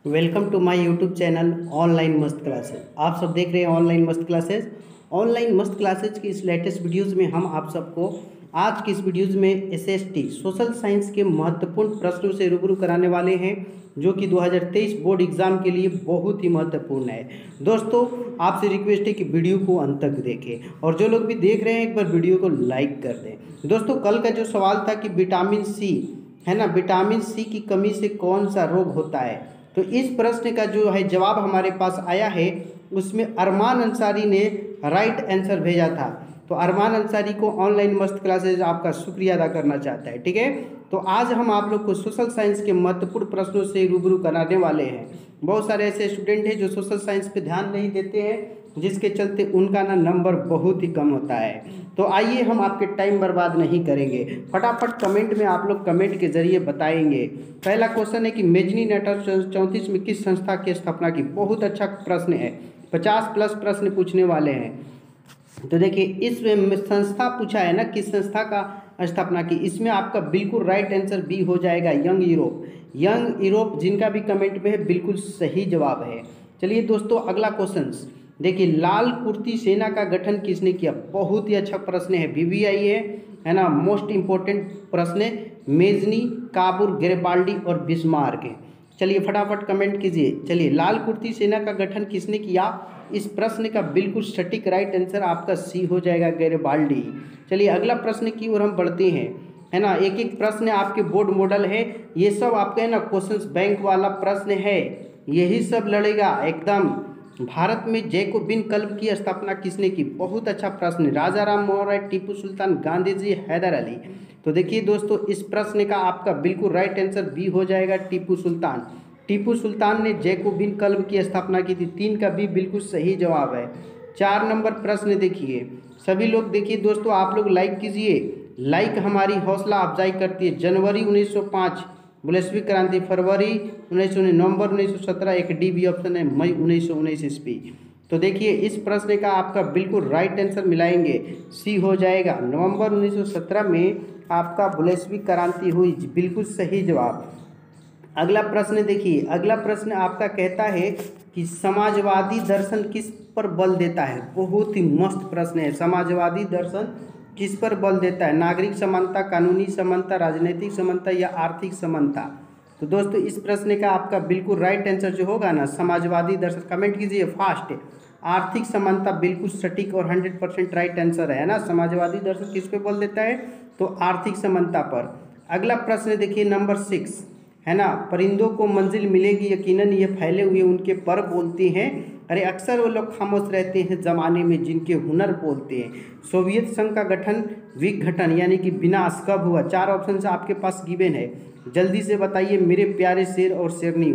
Welcome to my YouTube channel online मस्त classes. आप सब देख रहे हैं ऑनलाइन मस्त क्लासेस। ऑनलाइन मस्त क्लासेस की इस लेटेस्ट वीडियोस में हम आप सबको आज की इस वीडियोस में एसएसटी सोशल साइंस के महत्वपूर्ण प्रश्नों से रूबरू कराने वाले हैं, जो कि 2023 बोर्ड एग्जाम के लिए बहुत ही महत्वपूर्ण है। दोस्तों, आपसे रिक्वेस्ट है कि वीडियो को अंत तक देखें और जो लोग भी देख रहे हैं एक बार वीडियो को लाइक कर दें। दोस्तों, कल का जो सवाल था कि विटामिन सी है ना, विटामिन सी की कमी से कौन सा रोग होता है, तो इस प्रश्न का जो है जवाब हमारे पास आया है, उसमें अरमान अंसारी ने राइट आंसर भेजा था। तो अरमान अंसारी को ऑनलाइन मस्त क्लासेज आपका शुक्रिया अदा करना चाहता है। ठीक है, तो आज हम आप लोग को सोशल साइंस के महत्वपूर्ण प्रश्नों से रूबरू कराने वाले हैं। बहुत सारे ऐसे स्टूडेंट हैं जो सोशल साइंस पे ध्यान नहीं देते हैं, जिसके चलते उनका नंबर बहुत ही कम होता है। तो आइए हम आपके टाइम बर्बाद नहीं करेंगे, फटाफट कमेंट में आप लोग कमेंट के जरिए बताएंगे। पहला क्वेश्चन है कि मेजनी नटर 34 में किस संस्था की स्थापना की। बहुत अच्छा प्रश्न है, 50+ प्रश्न पूछने वाले हैं। तो देखिए, इसमें संस्था पूछा है ना, किस संस्था का स्थापना की, इसमें आपका बिल्कुल राइट आंसर बी हो जाएगा, यंग यूरोप। यंग यूरोप जिनका भी कमेंट में है बिल्कुल सही जवाब है। चलिए दोस्तों, अगला क्वेश्चन देखिए, लाल कुर्ती सेना का गठन किसने किया। बहुत ही अच्छा प्रश्न है, वीवीआई है ना, मोस्ट इंपोर्टेंट प्रश्न है। मेजनी, काबुर, गैरिबाल्डी और बिस्मार्क है। चलिए फटाफट कमेंट कीजिए। चलिए, लाल कुर्ती सेना का गठन किसने किया, इस प्रश्न का बिल्कुल सटीक राइट आंसर आपका सी हो जाएगा, गैरिबाल्डी। चलिए अगला प्रश्न की ओर हम बढ़ते हैं, है ना। एक एक प्रश्न आपके बोर्ड मॉडल है, ये सब आपका है ना क्वेश्चंस बैंक वाला प्रश्न है, यही सब लड़ेगा एकदम। भारत में जैकोबिन क्लब की स्थापना किसने की। बहुत अच्छा प्रश्न, राजा राम मोहन राय, टीपू सुल्तान, गांधी जी, हैदर अली। तो देखिए दोस्तों, इस प्रश्न का आपका बिल्कुल राइट आंसर बी हो जाएगा, टीपू सुल्तान। टीपू सुल्तान ने जैकोबिन क्लब की स्थापना की थी। 3 का भी बिल्कुल सही जवाब है। 4 नंबर प्रश्न देखिए, सभी लोग देखिए दोस्तों, आप लोग लाइक कीजिए, लाइक हमारी हौसला अफजाई करती है। जनवरी 1905 वैश्विक क्रांति, फरवरी 1919, नवंबर 1917, एक डी बी ऑप्शन है, मई 1919 ईस्वी। तो देखिए, इस प्रश्न का आपका बिल्कुल राइट आंसर मिलाएंगे, सी हो जाएगा, नवंबर 1917 में आपका वैश्विक क्रांति हुई, बिल्कुल सही जवाब। अगला प्रश्न देखिए, अगला प्रश्न आपका कहता है कि समाजवादी दर्शन किस पर बल देता है। बहुत ही मस्त प्रश्न है, समाजवादी दर्शन किस पर बल देता है। नागरिक समानता, कानूनी समानता, राजनीतिक समानता या आर्थिक समानता। तो दोस्तों, इस प्रश्न का आपका बिल्कुल राइट आंसर जो होगा ना, समाजवादी दर्शन। कमेंट कीजिए फास्ट। आर्थिक समानता बिल्कुल सटीक और 100% राइट आंसर है ना। समाजवादी दर्शन किस पे बल देता है, तो आर्थिक समानता पर। अगला प्रश्न देखिए, नंबर 6 है ना, परिंदों को मंजिल मिलेगी यकीनन, ये फैले हुए उनके पर बोलते हैं। अरे अक्सर वो लोग खामोश रहते हैं जमाने में जिनके हुनर बोलते हैं। सोवियत संघ का गठन, विघटन यानी कि विनाश कब हुआ। 4 ऑप्शन से आपके पास गिवन है, जल्दी से बताइए मेरे प्यारे शेर और शेरनियों।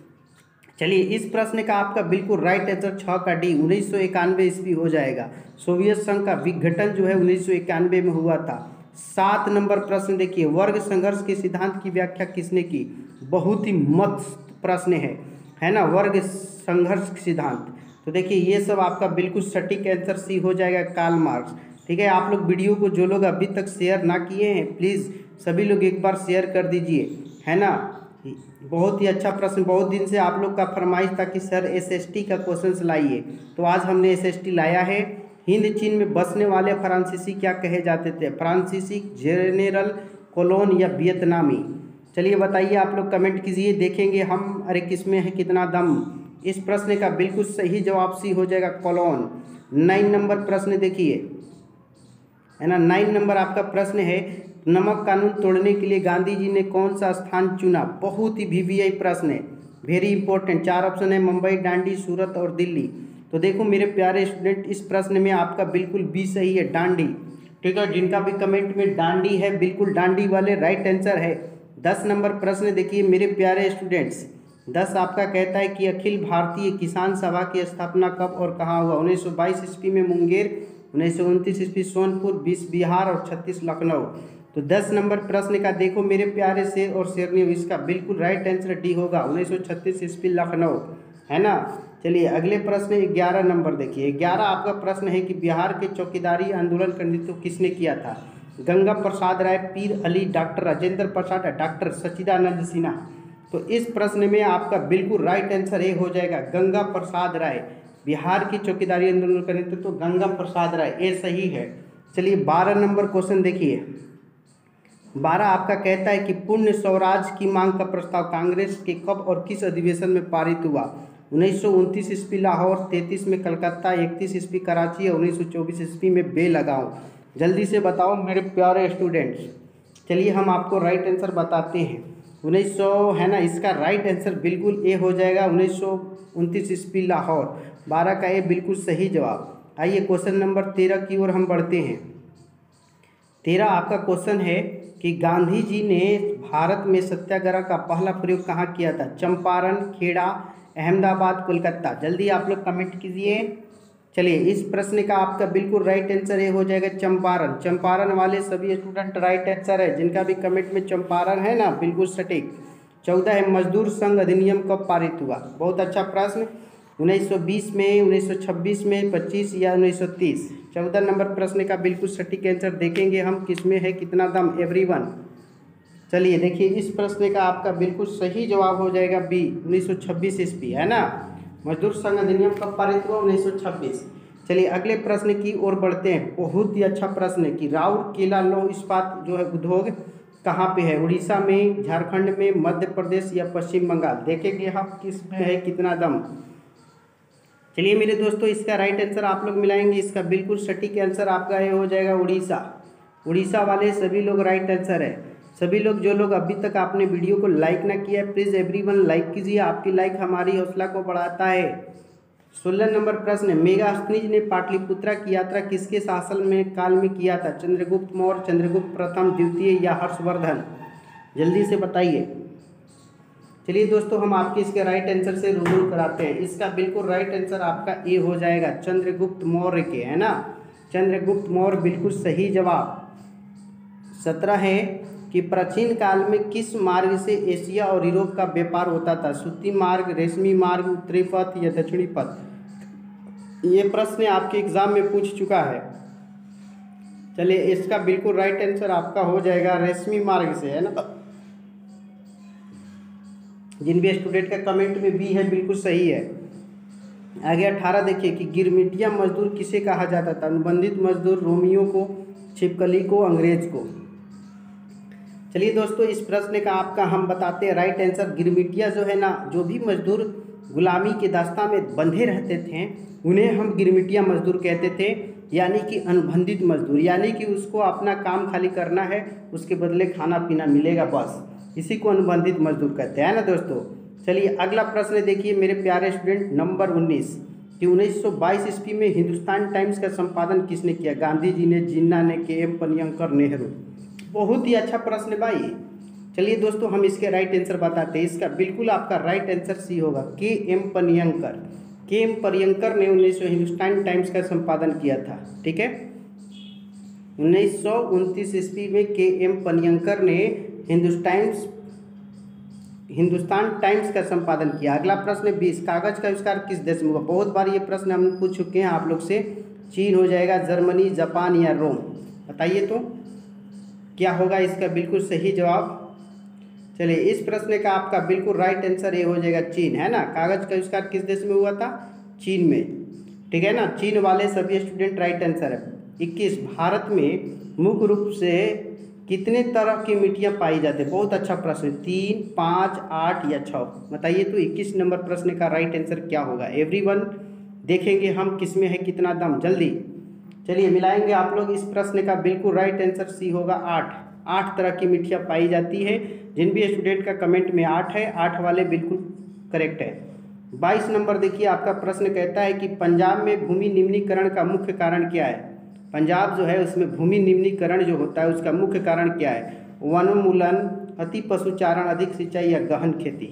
चलिए, इस प्रश्न का आपका बिल्कुल राइट आंसर 6 का डी, 1991 ईस्वी हो जाएगा। सोवियत संघ का विघटन जो है 1991 में हुआ था। 7 नंबर प्रश्न देखिए, वर्ग संघर्ष के सिद्धांत की व्याख्या किसने की। बहुत ही मस्त प्रश्न है ना, वर्ग संघर्ष सिद्धांत। तो देखिए, ये सब आपका बिल्कुल सटीक आंसर सी हो जाएगा, कार्ल मार्क्स। ठीक है, आप लोग वीडियो को जो लोग अभी तक शेयर ना किए हैं, प्लीज़ सभी लोग एक बार शेयर कर दीजिए, है ना। बहुत ही अच्छा प्रश्न, बहुत दिन से आप लोग का फरमाइश था कि सर एसएसटी का क्वेश्चन लाइए, तो आज हमने एसएसटी लाया है। हिंद चीन में बसने वाले फ्रांसीसी क्या कहे जाते थे। फ्रांसीसी, जेनेरल, कोलोन या वियतनामी। चलिए बताइए, आप लोग कमेंट कीजिए, देखेंगे हम अरे किसमें है कितना दम। इस प्रश्न का बिल्कुल सही जवाब सी हो जाएगा, कोलोन। 9 नंबर प्रश्न देखिए, है ना, 9 नंबर आपका प्रश्न है, नमक कानून तोड़ने के लिए गांधी जी ने कौन सा स्थान चुना। बहुत ही वीवीआई प्रश्न है, वेरी इंपॉर्टेंट। 4 ऑप्शन है, मुंबई, डांडी, सूरत और दिल्ली। तो देखो मेरे प्यारे स्टूडेंट, इस प्रश्न में आपका बिल्कुल बी सही है, डांडी। ठीक है, जिनका भी कमेंट में डांडी है, बिल्कुल डांडी वाले राइट आंसर है। 10 नंबर प्रश्न देखिए मेरे प्यारे स्टूडेंट्स, 10 आपका कहता है कि अखिल भारतीय किसान सभा की स्थापना कब और कहाँ हुआ। 1922 ईस्वी में मुंगेर, 1929 ईस्वी सोनपुर, 20 बिहार और 36 लखनऊ। तो 10 नंबर प्रश्न का देखो मेरे प्यारे शेर और शेरनियों, इसका बिल्कुल राइट आंसर डी होगा, 1936 ईस्वी लखनऊ, है ना। चलिए अगले प्रश्न 11 नंबर देखिए, 11 आपका प्रश्न है कि बिहार के चौकीदारी आंदोलन का नेतृत्व किसने किया था। Ganga Prasad Rai, Pir Ali, doctor Rajendra Prasad, doctor Sachchidanand Sinha. तो इस प्रश्न में आपका बिल्कुल राइट आंसर ए हो जाएगा, गंगा प्रसाद राय। बिहार की चौकीदारी आंदोलन करे तो गंगा प्रसाद राय, ये सही है। चलिए 12 नंबर क्वेश्चन देखिए। 12 आपका कहता है कि पूर्ण स्वराज की मांग का प्रस्ताव कांग्रेस के कब और किस अधिवेशन में पारित हुआ? 1929 ईस्वी लाहौर, 33 में कलकत्ता, 31 ईस्वी कराची और 1924 ईस्वी में बेलगांव। जल्दी से बताओ मेरे प्यारे स्टूडेंट्स। चलिए हम आपको राइट आंसर बताते हैं। 1900 है ना, इसका राइट आंसर बिल्कुल ए हो जाएगा, 1929 ईस्वी लाहौर। 12 का ए बिल्कुल सही जवाब। आइए क्वेश्चन नंबर 13 की ओर हम बढ़ते हैं। 13 आपका क्वेश्चन है कि गांधी जी ने भारत में सत्याग्रह का पहला प्रयोग कहाँ किया था? चंपारण, खेड़ा, अहमदाबाद, कोलकाता। जल्दी आप लोग कमेंट कीजिए। चलिए इस प्रश्न का आपका बिल्कुल राइट आंसर ये हो जाएगा चंपारण। चंपारण वाले सभी स्टूडेंट राइट आंसर है, जिनका भी कमेंट में चंपारण है ना, बिल्कुल सटीक। 14 है मजदूर संघ अधिनियम कब पारित हुआ? बहुत अच्छा प्रश्न। 1920 में, 1926 में, 25 या 1930? 14 नंबर प्रश्न का बिल्कुल सटीक आंसर देखेंगे हम, किसमें है कितना दम एवरीवन। चलिए देखिए इस प्रश्न का आपका बिल्कुल सही जवाब हो जाएगा बी, 1926 ईस्वी, है ना। मजदूर संघ अधिनियम कब पारित हुआ? 1926। चलिए अगले प्रश्न की ओर बढ़ते हैं। बहुत ही अच्छा प्रश्न है कि राउरकेला लौह इस्पात जो है उद्योग कहाँ पे है? उड़ीसा में, झारखंड में, मध्य प्रदेश या पश्चिम बंगाल? देखेंगे हम किस में है कितना दम। चलिए मेरे दोस्तों इसका राइट आंसर आप लोग मिलाएंगे, इसका बिल्कुल सटीक आंसर आपका ये हो जाएगा उड़ीसा। उड़ीसा वाले सभी लोग राइट आंसर है। सभी लोग जो लोग अभी तक आपने वीडियो को लाइक ना किया है, प्लीज़ एवरीवन लाइक कीजिए, आपकी लाइक हमारी हौसला को बढ़ाता है। 16 नंबर प्रश्न है, मेगास्थनीज ने पाटलिपुत्रा की यात्रा किसके शासन में काल में किया था? चंद्रगुप्त मौर्य, चंद्रगुप्त प्रथम, द्वितीय या हर्षवर्धन? जल्दी से बताइए। चलिए दोस्तों हम आपके इसके राइट आंसर से रूबरू कराते हैं। इसका बिल्कुल राइट आंसर आपका ए हो जाएगा, चंद्रगुप्त मौर्य के, है ना। चंद्रगुप्त मौर्य बिल्कुल सही जवाब। 17 है कि प्राचीन काल में किस मार्ग से एशिया और यूरोप का व्यापार होता था? सूती मार्ग, रेशमी मार्ग, उत्तरी पथ या दक्षिणी पथ? ये प्रश्न आपके एग्जाम में पूछ चुका है। चलिए इसका बिल्कुल राइट आंसर आपका हो जाएगा रेशमी मार्ग से, है ना। जिन भी स्टूडेंट का कमेंट में बी है बिल्कुल सही है। आगे 18 देखिए कि गिरमिटिया मजदूर किसे कहा जाता था? अनुबंधित मजदूर, रोमियो को, छिपकली को, अंग्रेज को? चलिए दोस्तों इस प्रश्न का आपका हम बताते हैं राइट आंसर। गिरमिटिया जो है ना, जो भी मजदूर गुलामी के दास्ता में बंधे रहते थे उन्हें हम गिरमिटिया मजदूर कहते थे, यानी कि अनुबंधित मजदूर, यानी कि उसको अपना काम खाली करना है, उसके बदले खाना पीना मिलेगा, बस इसी को अनुबंधित मजदूर कहते हैं ना दोस्तों। चलिए अगला प्रश्न देखिए मेरे प्यारे स्टूडेंट, नंबर 19 कि 1922 ईस्वी में हिंदुस्तान टाइम्स का संपादन किसने किया? गांधी जी ने, जिन्ना ने, के.एम. पनियंकर, नेहरू? बहुत ही अच्छा प्रश्न है भाई। चलिए दोस्तों हम इसके राइट आंसर बताते हैं। इसका बिल्कुल आपका राइट आंसर सी होगा, के.एम. पनियंकर। के.एम. पनियंकर ने 1900 हिंदुस्तान टाइम्स का संपादन किया था, ठीक है। 1929 ईस्वी में के.एम. पनियंकर ने हिंदुस्तान टाइम्स का संपादन किया। अगला प्रश्न 20, कागज का आविष्कार किस देश में हुआ? बहुत बार ये प्रश्न हम पूछ चुके हैं आप लोग से। चीन हो जाएगा, जर्मनी, जापान या रोम? बताइए तो क्या होगा इसका बिल्कुल सही जवाब। चलिए इस प्रश्न का आपका बिल्कुल राइट आंसर ये हो जाएगा चीन, है ना। कागज का आविष्कार किस देश में हुआ था? चीन में, ठीक है ना। चीन वाले सभी स्टूडेंट राइट आंसर है। 21, भारत में मुख्य रूप से कितने तरह की मिट्टियाँ पाई जाती है? बहुत अच्छा प्रश्न, 3, 5, 8 या 6? बताइए तो 21 नंबर प्रश्न का राइट आंसर क्या होगा एवरीवन। देखेंगे हम किसमें है कितना दम, जल्दी। चलिए मिलाएंगे आप लोग। इस प्रश्न का बिल्कुल राइट आंसर सी होगा 8 तरह की मिट्टियाँ पाई जाती है। जिन भी स्टूडेंट का कमेंट में 8 है, 8 वाले बिल्कुल करेक्ट है। 22 नंबर देखिए आपका प्रश्न कहता है कि पंजाब में भूमि निम्नीकरण का मुख्य कारण क्या है? पंजाब जो है उसमें भूमि निम्नीकरण जो होता है उसका मुख्य कारण क्या है? वनोन्मूलन, अति पशुचारण, अधिक सिंचाई या गहन खेती?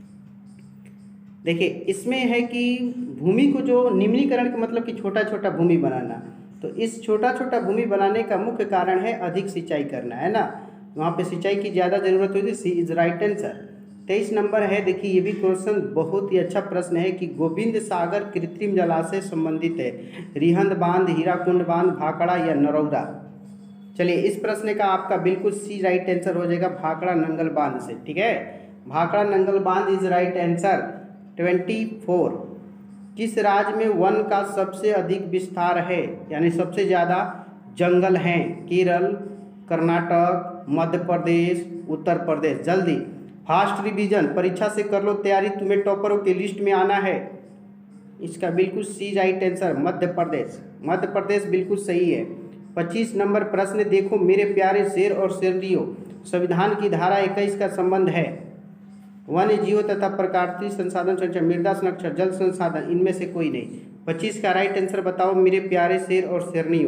देखिए इसमें है कि भूमि को जो निम्नीकरण का मतलब कि छोटा छोटा भूमि बनाना, तो इस छोटा छोटा भूमि बनाने का मुख्य कारण है अधिक सिंचाई करना, है ना। वहाँ पे सिंचाई की ज़्यादा जरूरत होती है, सी इज राइट आंसर। 23 नंबर है देखिए, ये भी क्वेश्चन बहुत ही अच्छा प्रश्न है कि गोविंद सागर कृत्रिम जलाशय संबंधित है? रिहंद बांध, हीराकुंड बांध, भाखड़ा या नरौदा? चलिए इस प्रश्न का आपका बिल्कुल सी राइट आंसर हो जाएगा भाखड़ा नंगल बांध से, ठीक है। भाखड़ा नंगल बांध इज राइट आंसर। 24। किस राज्य में वन का सबसे अधिक विस्तार है, यानी सबसे ज़्यादा जंगल हैं? केरल, कर्नाटक, मध्य प्रदेश, उत्तर प्रदेश। जल्दी फास्ट रिवीजन, परीक्षा से कर लो तैयारी, तुम्हें टॉपरों की लिस्ट में आना है। इसका बिल्कुल सी राइट आंसर मध्य प्रदेश। मध्य प्रदेश बिल्कुल सही है। 25 नंबर प्रश्न देखो मेरे प्यारे शेर और शेरनियों, संविधान की धारा 21 का संबंध है वन्य जीवों तथा प्राकृतिक संसाधन संरक्षण, मृदा संरक्षण, जल संसाधन, इनमें से कोई नहीं। 25 का राइट आंसर बताओ मेरे प्यारे शेर और शेरनियों।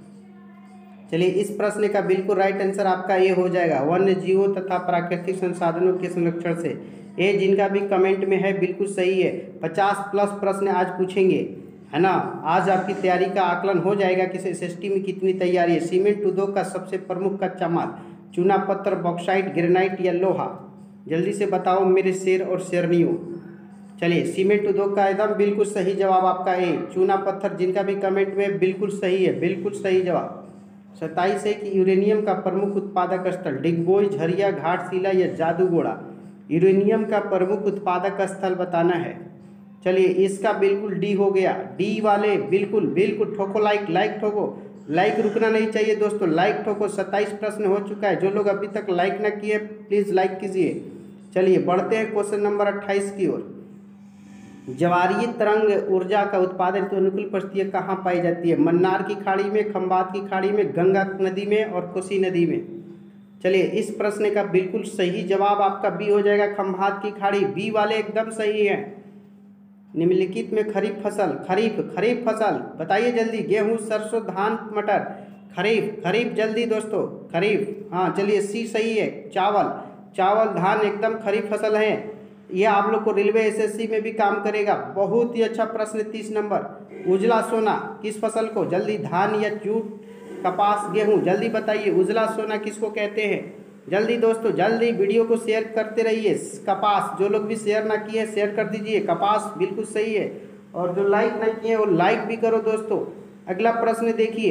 चलिए इस प्रश्न का बिल्कुल राइट आंसर आपका ये हो जाएगा, वन्य जीवों तथा प्राकृतिक संसाधनों के संरक्षण से। ये जिनका भी कमेंट में है बिल्कुल सही है। 50+ प्रश्न आज पूछेंगे, है ना। आज आपकी तैयारी का आकलन हो जाएगा कि एसएसटी में कितनी तैयारी है। सीमेंट उद्योग का सबसे प्रमुख कच्चा माल चूना पत्थर, बॉक्साइट, ग्रेनाइट या लोहा? जल्दी से बताओ मेरे शेर और शेरनियों। चलिए सीमेंट उद्योग का एकदम बिल्कुल सही जवाब आपका ए, चूना पत्थर। जिनका भी कमेंट में बिल्कुल सही है, बिल्कुल सही जवाब। 27 है कि यूरेनियम का प्रमुख उत्पादक स्थल डिगबोई, झरिया, घाटशिला या जादूगोड़ा? यूरेनियम का प्रमुख उत्पादक स्थल बताना है। चलिए इसका बिल्कुल डी हो गया। डी वाले बिल्कुल बिल्कुल ठोको लाइक, लाइक ठोको, लाइक रुकना नहीं चाहिए दोस्तों, लाइक ठोको। 27 प्रश्न हो चुका है, जो लोग अभी तक लाइक ना किए प्लीज़ लाइक कीजिए। चलिए बढ़ते हैं क्वेश्चन नंबर 28 की ओर। ज्वारीय तरंग ऊर्जा का उत्पादन हेतु अनुकूल परिस्थितियाँ कहाँ पाई जाती है? मन्नार की खाड़ी में, खंबात की खाड़ी में, गंगा नदी में और कोसी नदी में? चलिए इस प्रश्न का बिल्कुल सही जवाब आपका बी हो जाएगा, खंबात की खाड़ी। बी वाले एकदम सही है। निम्नलिखित में खरीफ फसल, खरीफ फसल बताइए जल्दी। गेहूं, सरसों, धान, मटर? खरीफ जल्दी दोस्तों, खरीफ। हाँ चलिए सी सही है। चावल, धान एकदम खरीफ फसल है। यह आप लोग को रेलवे एसएससी में भी काम करेगा। बहुत ही अच्छा प्रश्न। 30 नंबर। उजला सोना किस फसल को? जल्दी, धान या जूट, कपास, गेहूं? जल्दी बताइए उजला सोना किसको कहते हैं? जल्दी दोस्तों, जल्दी वीडियो को शेयर करते रहिए। कपास, जो लोग भी शेयर ना किए शेयर कर दीजिए। कपास बिल्कुल सही है। और जो लाइक ना किए वो लाइक भी करो दोस्तों। अगला प्रश्न देखिए,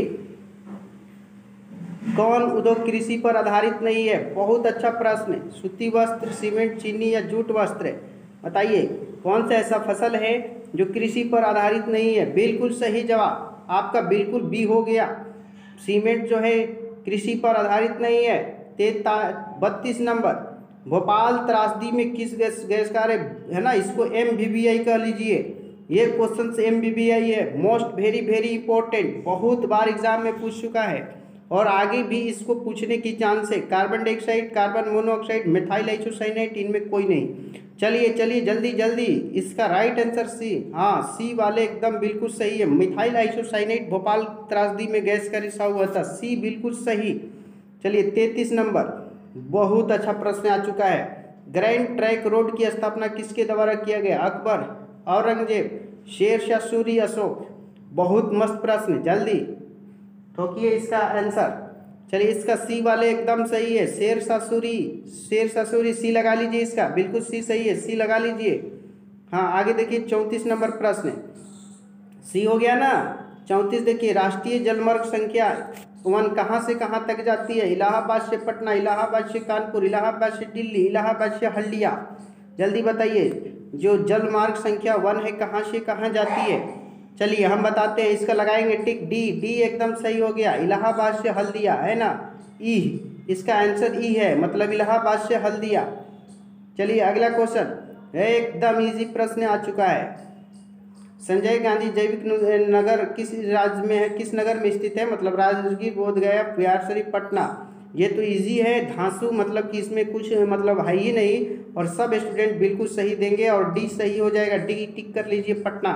कौन उद्योग कृषि पर आधारित नहीं है? बहुत अच्छा प्रश्न। सूती वस्त्र, सीमेंट, चीनी या जूट वस्त्र? बताइए कौन सा ऐसा फसल है जो कृषि पर आधारित नहीं है? बिल्कुल सही जवाब आपका बिल्कुल बी हो गया। सीमेंट जो है कृषि पर आधारित नहीं है। 32 नंबर। भोपाल त्रासदी में किस गैस कार्य है ना, इसको MBBI कह लीजिए। ये क्वेश्चन से MBBI है, मोस्ट वेरी वेरी इंपॉर्टेंट, बहुत बार एग्जाम में पूछ चुका है और आगे भी इसको पूछने की चांस है। Carbon dioxide, carbon monoxide, methyl isocyanate, इनमें कोई नहीं। चलिए जल्दी इसका राइट आंसर सी। हाँ सी वाले एकदम बिल्कुल सही है। मिथाइल आइसोसाइनेट भोपाल त्रासदी में गैस का रिसाव हुआ था। सी बिल्कुल सही। चलिए 33 नंबर। बहुत अच्छा प्रश्न आ चुका है। ग्रैंड ट्रैंक रोड की स्थापना किसके द्वारा किया गया? अकबर, औरंगजेब, शेरशाह सूरी, अशोक? बहुत मस्त प्रश्न, जल्दी ठोकिए इसका आंसर। चलिए इसका सी वाले एकदम सही है। शेरशाह सूरी सी लगा लीजिए, इसका बिल्कुल सी सही है, सी लगा लीजिए। हाँ आगे देखिए 34 नंबर प्रश्न। सी हो गया ना। 34 देखिए, राष्ट्रीय जलमार्ग संख्या 1 कहाँ से कहाँ तक जाती है? इलाहाबाद से पटना, इलाहाबाद से कानपुर, इलाहाबाद से दिल्ली, इलाहाबाद से हल्दिया? जल्दी बताइए जो जलमार्ग संख्या 1 है कहाँ से कहाँ जाती है? चलिए हम बताते हैं, इसका लगाएंगे टिक। डी एकदम सही हो गया, इलाहाबाद से हल्दिया, है ना। ई, इसका आंसर ई है, मतलब इलाहाबाद से हल्दिया। चलिए अगला क्वेश्चन, एकदम इजी प्रश्न आ चुका है। संजय गांधी जैविक नगर किस राज्य में है, किस नगर में स्थित है? मतलब राजगीर, बोधगया, बिहार शरीफ, पटना? ये तो इजी है। धांसू, मतलब कि इसमें कुछ मतलब है ही नहीं और सब स्टूडेंट बिल्कुल सही देंगे और डी सही हो जाएगा। डी टिक कर लीजिए।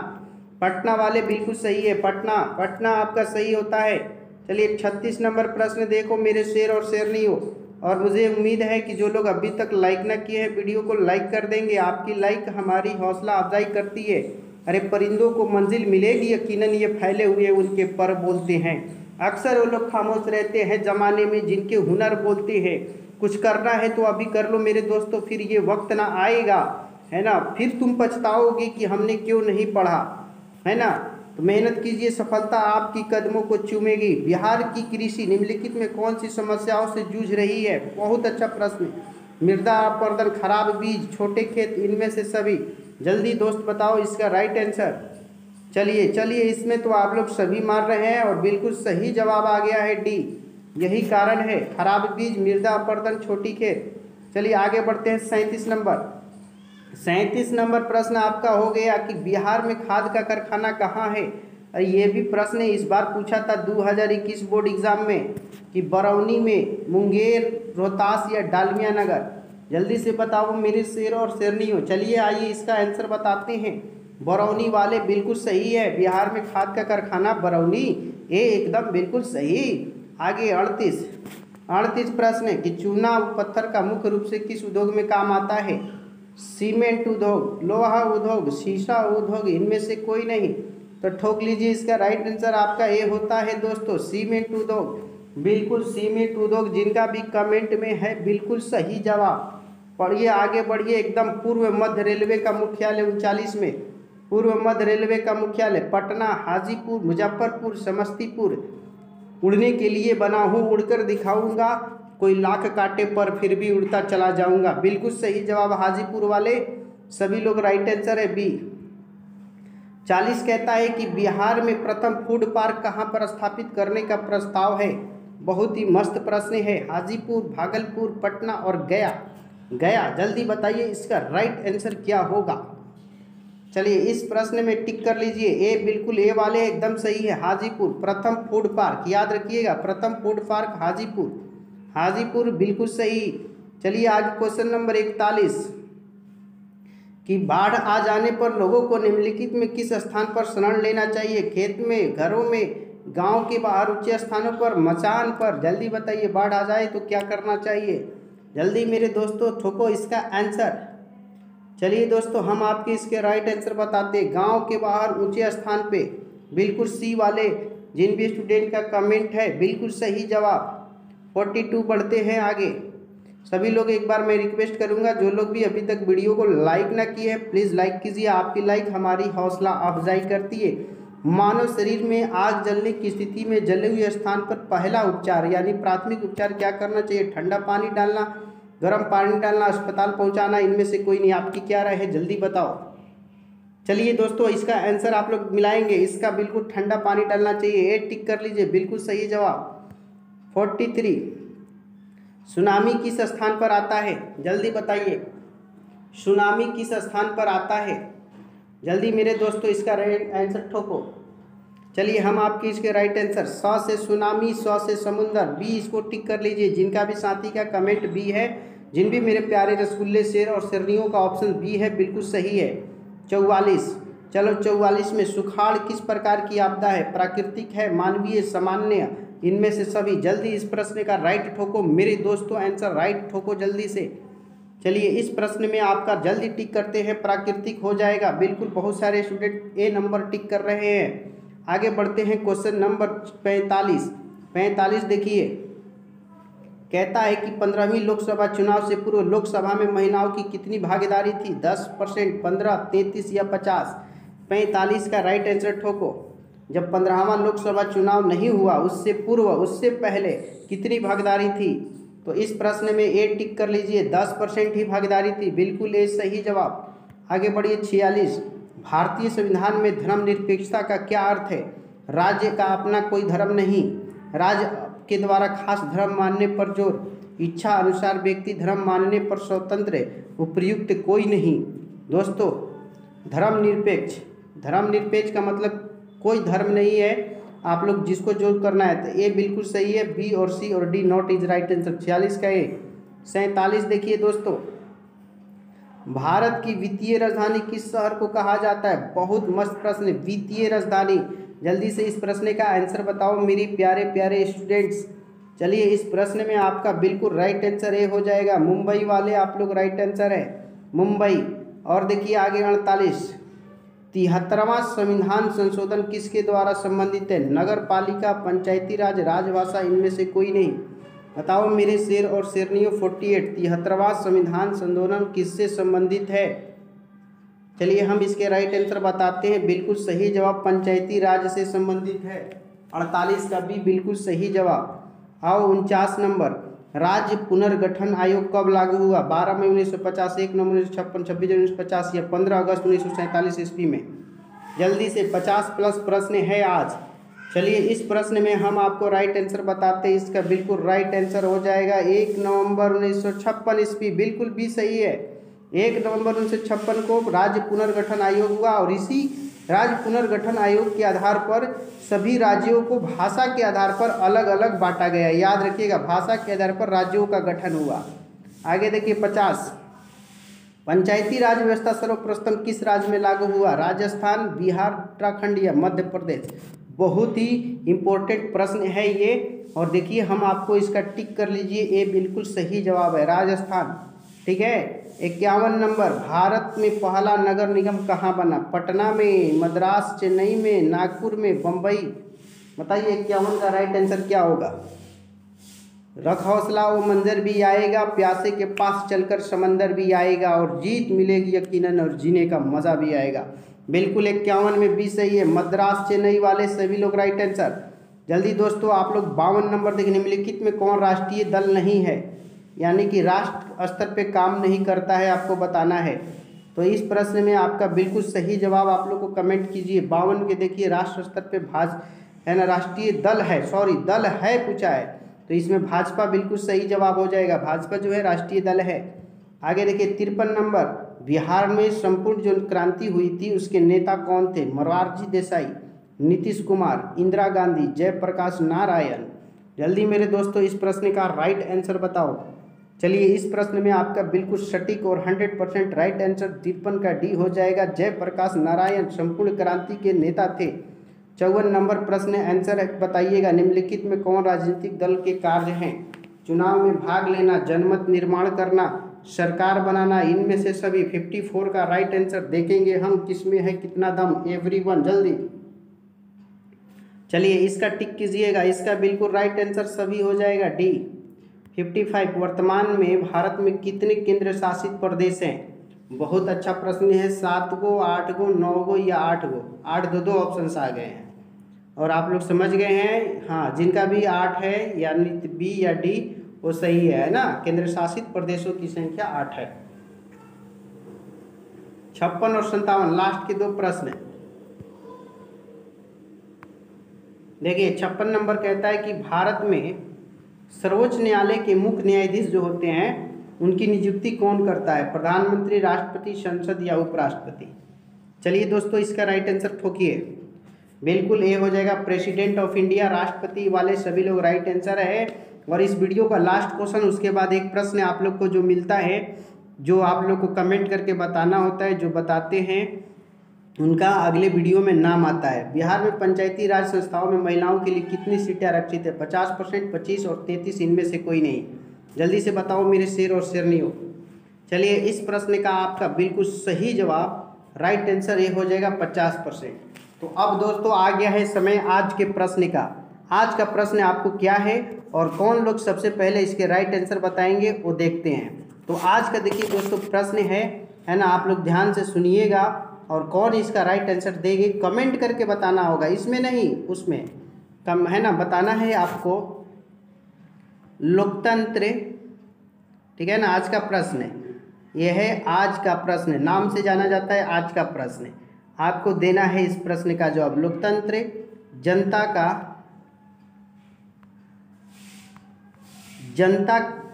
पटना वाले बिल्कुल सही है। पटना आपका सही होता है। चलिए 36 नंबर प्रश्न देखो मेरे शेर और शेरनियों, और मुझे उम्मीद है कि जो लोग अभी तक लाइक ना किए हैं वीडियो को लाइक कर देंगे। आपकी लाइक हमारी हौसला अफजाई करती है। अरे परिंदों को मंजिल मिलेगी यकीनन, ये फैले हुए उनके पर बोलते हैं। अक्सर वो लोग खामोश रहते हैं जमाने में जिनके हुनर बोलते हैं। कुछ करना है तो अभी कर लो मेरे दोस्तों, फिर ये वक्त ना आएगा, है ना, फिर तुम पछताओगे कि हमने क्यों नहीं पढ़ा, है ना। तो मेहनत कीजिए, सफलता आपकी कदमों को चूमेगी। बिहार की कृषि निम्नलिखित में कौन सी समस्याओं से जूझ रही है? बहुत अच्छा प्रश्न। मृदा अपरदन, खराब बीज, छोटे खेत, इनमें से सभी। जल्दी दोस्त बताओ इसका राइट आंसर। चलिए इसमें तो आप लोग सभी मार रहे हैं और बिल्कुल सही जवाब आ गया है डी। यही कारण है, खराब बीज, मृदा अपरदन, छोटी खेत। चलिए आगे बढ़ते हैं 37 नंबर। 37 नंबर प्रश्न आपका हो गया कि बिहार में खाद का कारखाना कहाँ है। और ये भी प्रश्न इस बार पूछा था 2021 बोर्ड एग्जाम में कि बरौनी में, मुंगेर, रोहतास या डालमिया नगर। जल्दी से बताओ मेरे शेर और शेरनियों। चलिए आइए इसका आंसर बताते हैं। बरौनी वाले बिल्कुल सही है, बिहार में खाद का कारखाना बरौनी, ये एकदम बिल्कुल सही। आगे 38 प्रश्न है कि चूना पत्थर का मुख्य रूप से किस उद्योग में काम आता है। सीमेंट उद्योग, लोहा उद्योग, शीशा उद्योग, इनमें से कोई नहीं। तो ठोक लीजिए, इसका राइट आंसर आपका ए होता है दोस्तों, सीमेंट उद्योग। बिल्कुल सीमेंट उद्योग, जिनका भी कमेंट में है बिल्कुल सही जवाब। पढ़िए आगे बढ़िए। एकदम पूर्व मध्य रेलवे का मुख्यालय 39 में, पूर्व मध्य रेलवे का मुख्यालय पटना, हाजीपुर, मुजफ्फरपुर, समस्तीपुर। उड़ने के लिए बना हूँ, उड़कर दिखाऊंगा, कोई लाख काटे पर फिर भी उड़ता चला जाऊंगा। बिल्कुल सही जवाब हाजीपुर वाले सभी लोग, राइट आंसर है बी। 40 कहता है कि बिहार में प्रथम फूड पार्क कहाँ पर स्थापित करने का प्रस्ताव है। बहुत ही मस्त प्रश्न है। हाजीपुर, भागलपुर, पटना और गया। जल्दी बताइए इसका राइट आंसर क्या होगा। चलिए इस प्रश्न में टिक कर लीजिए, ए बिल्कुल ए वाले एकदम सही है। हाजीपुर प्रथम फूड पार्क, याद रखिएगा, प्रथम फूड पार्क हाजीपुर बिल्कुल सही। चलिए आगे क्वेश्चन नंबर 41 कि बाढ़ आ जाने पर लोगों को निम्नलिखित में किस स्थान पर शरण लेना चाहिए। खेत में, घरों में, गांव के बाहर, ऊंचे स्थानों पर, मचान पर। जल्दी बताइए, बाढ़ आ जाए तो क्या करना चाहिए। जल्दी मेरे दोस्तों ठोको इसका आंसर। चलिए दोस्तों हम आपके इसके राइट आंसर बताते हैं। गांव के बाहर, ऊंचे स्थान पे, बिल्कुल सी वाले जिन भी स्टूडेंट का कमेंट है बिल्कुल सही जवाब। 42 बढ़ते हैं आगे। सभी लोग एक बार मैं रिक्वेस्ट करूंगा, जो लोग भी अभी तक वीडियो को लाइक ना किए हैं प्लीज़ लाइक कीजिए। आपकी लाइक हमारी हौसला अफजाई करती है। मानव शरीर में आग जलने की स्थिति में जले हुए स्थान पर पहला उपचार यानी प्राथमिक उपचार क्या करना चाहिए। ठंडा पानी डालना, गर्म पानी डालना, अस्पताल पहुंचाना, इनमें से कोई नहीं। आपकी क्या राय है, जल्दी बताओ। चलिए दोस्तों इसका आंसर आप लोग मिलाएंगे। इसका बिल्कुल ठंडा पानी डालना चाहिए, ए टिक कर लीजिए, बिल्कुल सही जवाब। 43 सुनामी किस स्थान पर आता है। जल्दी बताइए, सुनामी किस स्थान पर आता है। जल्दी मेरे दोस्तों इसका राइट आंसर ठोको। चलिए हम आपके इसके राइट आंसर, स से सुनामी, स से समुंदर, बी इसको टिक कर लीजिए। जिनका भी साथी का कमेंट बी है, जिन भी मेरे प्यारे रसगुल्ले, शेर और शेरनियों का ऑप्शन बी है बिल्कुल सही है। 44 चलो 44 में सुखाड़ किस प्रकार की आपदा है। प्राकृतिक है, मानवीय, सामान्य, इनमें से सभी। जल्दी इस प्रश्न का राइट ठोको मेरे दोस्तों, आंसर राइट ठोको जल्दी से। चलिए इस प्रश्न में आपका जल्दी टिक करते हैं, प्राकृतिक हो जाएगा बिल्कुल। बहुत सारे स्टूडेंट ए नंबर टिक कर रहे हैं। आगे बढ़ते हैं क्वेश्चन नंबर 45 देखिए, कहता है कि 15वीं लोकसभा चुनाव से पूर्व लोकसभा में महिलाओं की कितनी भागीदारी थी। 10%, 15, 33 या 50। 45 का राइट आंसर ठोको। जब 15वां लोकसभा चुनाव नहीं हुआ उससे पूर्व, उससे पहले कितनी भागीदारी थी। तो इस प्रश्न में ए टिक कर लीजिए, 10% ही भागीदारी थी, बिल्कुल ए सही जवाब। आगे बढ़िए 46 भारतीय संविधान में धर्मनिरपेक्षता का क्या अर्थ है। राज्य का अपना कोई धर्म नहीं, राज्य के द्वारा खास धर्म मानने पर जोर, इच्छा अनुसार व्यक्ति धर्म मानने पर स्वतंत्र, उपयुक्त कोई नहीं। दोस्तों धर्मनिरपेक्ष का मतलब कोई धर्म नहीं है। आप लोग जिसको जो करना है, तो ए बिल्कुल सही है, बी और सी और D not is right answer. 46 का ए। 47 देखिए दोस्तों, भारत की वित्तीय राजधानी किस शहर को कहा जाता है। बहुत मस्त प्रश्न है, वित्तीय राजधानी। जल्दी से इस प्रश्न का आंसर बताओ मेरे प्यारे प्यारे स्टूडेंट्स। चलिए इस प्रश्न में आपका बिल्कुल राइट आंसर ए हो जाएगा, मुंबई वाले आप लोग राइट आंसर है मुंबई। और देखिए आगे 48 73वां संविधान संशोधन किसके द्वारा संबंधित है। नगर पालिका, पंचायती राज, राजभाषा, इनमें से कोई नहीं। बताओ मेरे शेर और शेरनियों। 48 73वां संविधान संशोधन किससे संबंधित है। चलिए हम इसके राइट आंसर बताते हैं, बिल्कुल सही जवाब पंचायती राज से संबंधित है। 48 का भी बिल्कुल सही जवाब। आओ 49 नंबर, राज्य पुनर्गठन आयोग कब लागू हुआ? 12 मई 1950, 1 नवंबर 1956, 26 जनवरी 1950 या 15 अगस्त 1947 ईस्वी में? जल्दी से 50 प्लस प्रश्न है आज। चलिए इस प्रश्न में हम आपको राइट आंसर बताते हैं। इसका बिल्कुल राइट आंसर हो जाएगा 1 नवंबर 1956 ईस्वी। बिल्कुल भी सही है। 1 नवंबर 1956 को राज्य पुनर्गठन आयोग हुआ और इसी राज्य पुनर्गठन आयोग के आधार पर सभी राज्यों को भाषा के आधार पर अलग अलग बांटा गया। याद रखिएगा, भाषा के आधार पर राज्यों का गठन हुआ। आगे देखिए 50, पंचायती राज व्यवस्था सर्वप्रथम किस राज्य में लागू हुआ? राजस्थान, बिहार, उत्तराखंड या मध्य प्रदेश? बहुत ही इम्पोर्टेंट प्रश्न है ये। और देखिए हम आपको इसका टिक कर लीजिए, ये बिल्कुल सही जवाब है राजस्थान। ठीक है। 51 नंबर, भारत में पहला नगर निगम कहाँ बना? पटना में, मद्रास, चेन्नई में, नागपुर में, बम्बई? बताइए 51 का राइट आंसर क्या होगा? रख हौसला वो मंजर भी आएगा, प्यासे के पास चलकर समंदर भी आएगा, और जीत मिलेगी यकीनन और जीने का मज़ा भी आएगा। बिल्कुल 51 में भी सही है। मद्रास, चेन्नई वाले सभी लोग राइट आंसर। जल्दी दोस्तों आप लोग 52 नंबर देखिए, निम्नलिखित में कौन राष्ट्रीय दल नहीं है, यानी कि राष्ट्र स्तर पे काम नहीं करता है, आपको बताना है। तो इस प्रश्न में आपका बिल्कुल सही जवाब आप लोग को कमेंट कीजिए। 52 के देखिए राष्ट्र स्तर पे है ना, राष्ट्रीय दल है, सॉरी दल है पूछा है, तो इसमें भाजपा बिल्कुल सही जवाब हो जाएगा। भाजपा जो है राष्ट्रीय दल है। आगे देखिए 53 नंबर, बिहार में संपूर्ण जो क्रांति हुई थी उसके नेता कौन थे? मोरारजी देसाई, नीतीश कुमार, इंदिरा गांधी, जयप्रकाश नारायण? जल्दी मेरे दोस्तों इस प्रश्न का राइट आंसर बताओ। चलिए इस प्रश्न में आपका बिल्कुल सटीक और 100% राइट आंसर 53 का डी हो जाएगा। जयप्रकाश नारायण संपूर्ण क्रांति के नेता थे। 54 नंबर प्रश्न आंसर बताइएगा, निम्नलिखित में कौन राजनीतिक दल के कार्य हैं? चुनाव में भाग लेना, जनमत निर्माण करना, सरकार बनाना, इनमें से सभी। 54 का राइट आंसर देखेंगे हम किसमें है कितना दम। एवरीवन जल्दी चलिए इसका टिक कीजिएगा, इसका बिल्कुल राइट आंसर सभी हो जाएगा डी। 55, वर्तमान में भारत में कितने केंद्र शासित प्रदेश हैं? बहुत अच्छा प्रश्न है। 7 गो, 8 गो, 9 गो या 8 गो? 8 दो ऑप्शंस आ गए हैं और आप लोग समझ गए हैं। हाँ, जिनका भी 8 है यानी बी या डी वो सही है ना। केंद्र शासित प्रदेशों की संख्या 8 है। 56 और 57 लास्ट के 2 प्रश्न। देखिए 56 नंबर कहता है कि भारत में सर्वोच्च न्यायालय के मुख्य न्यायाधीश जो होते हैं उनकी नियुक्ति कौन करता है? प्रधानमंत्री, राष्ट्रपति, संसद या उपराष्ट्रपति? चलिए दोस्तों इसका राइट आंसर ठोकिए। बिल्कुल ए हो जाएगा, प्रेसिडेंट ऑफ इंडिया। राष्ट्रपति वाले सभी लोग राइट आंसर है। और इस वीडियो का लास्ट क्वेश्चन, उसके बाद एक प्रश्न आप लोग को जो मिलता है, जो आप लोग को कमेंट करके बताना होता है, जो बताते हैं उनका अगले वीडियो में नाम आता है। बिहार में पंचायती राज संस्थाओं में महिलाओं के लिए कितनी सीटें आरक्षित है? 50%, 25 और 33, इनमें से कोई नहीं। जल्दी से बताओ मेरे शेर और शेरनियों। चलिए इस प्रश्न का आपका बिल्कुल सही जवाब राइट आंसर ये हो जाएगा 50%। तो अब दोस्तों आ गया है समय आज के प्रश्न का। आज का प्रश्न आपको क्या है और कौन लोग सबसे पहले इसके राइट आंसर बताएंगे वो देखते हैं। तो आज का देखिए दोस्तों प्रश्न है ना, आप लोग ध्यान से सुनिएगा और कौन इसका राइट आंसर देंगे कमेंट करके बताना होगा। इसमें नहीं, उसमें कम है ना, बताना है आपको। लोकतंत्र, ठीक है ना, आज का प्रश्न है, यह है आज का प्रश्न, नाम से जाना जाता है आज का प्रश्न। आपको देना है इस प्रश्न का जवाब। लोकतंत्र जनता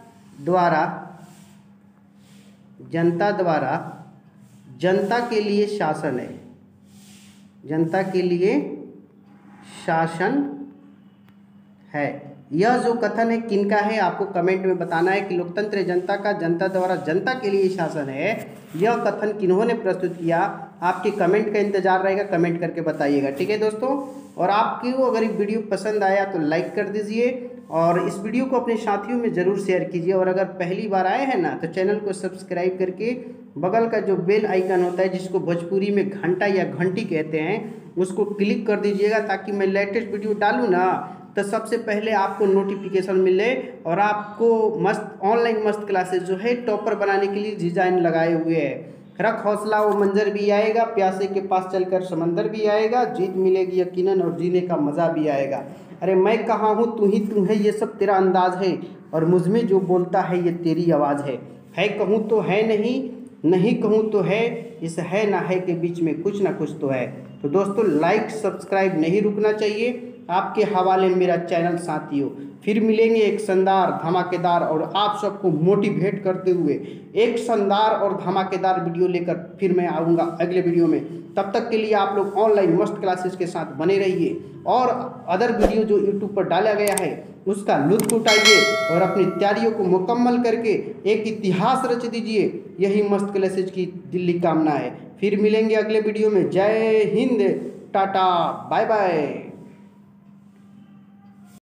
द्वारा जनता के लिए शासन है। जनता के लिए शासन है। यह जो कथन है किनका है आपको कमेंट में बताना है कि लोकतंत्र जनता का, जनता द्वारा जनता के लिए शासन है। यह कथन किन्होंने प्रस्तुत किया? आपके कमेंट का इंतजार रहेगा, कमेंट करके बताइएगा। ठीक है दोस्तों, और आपको अगर ये वीडियो पसंद आया तो लाइक कर दीजिए और इस वीडियो को अपने साथियों में ज़रूर शेयर कीजिए। और अगर पहली बार आए हैं ना तो चैनल को सब्सक्राइब करके बगल का जो बेल आइकन होता है, जिसको भोजपुरी में घंटा या घंटी कहते हैं, उसको क्लिक कर दीजिएगा ताकि मैं लेटेस्ट वीडियो डालूँ ना तो सबसे पहले आपको नोटिफिकेशन मिले। और आपको मस्त ऑनलाइन मस्त क्लासेस जो है टॉपर बनाने के लिए डिज़ाइन लगाए हुए हैं। रख हौसला वो मंजर भी आएगा, प्यासे के पास चलकर समंदर भी आएगा, जीत मिलेगी यकीनन और जीने का मज़ा भी आएगा। अरे मैं कहाँ हूँ तू ही तू है, ये सब तेरा अंदाज है। और मुझ में जो बोलता है ये तेरी आवाज़ है कहूँ तो है नहीं, नहीं कहूँ तो है, इस है ना है के बीच में कुछ ना कुछ तो है। तो दोस्तों लाइक सब्सक्राइब नहीं रुकना चाहिए, आपके हवाले मेरा चैनल साथियों। फिर मिलेंगे एक शानदार धमाकेदार और आप सबको मोटिवेट करते हुए एक शानदार और धमाकेदार वीडियो लेकर फिर मैं आऊँगा अगले वीडियो में। तब तक के लिए आप लोग ऑनलाइन मस्त क्लासेस के साथ बने रहिए और अदर वीडियो जो यूट्यूब पर डाला गया है उसका लुत्फ उठाइए और अपनी तैयारियों को मुकम्मल करके एक इतिहास रच दीजिए। यही मस्त क्लासेज की दिल्ली कामना है। फिर मिलेंगे अगले वीडियो में। जय हिंद, टाटा, बाय बाय।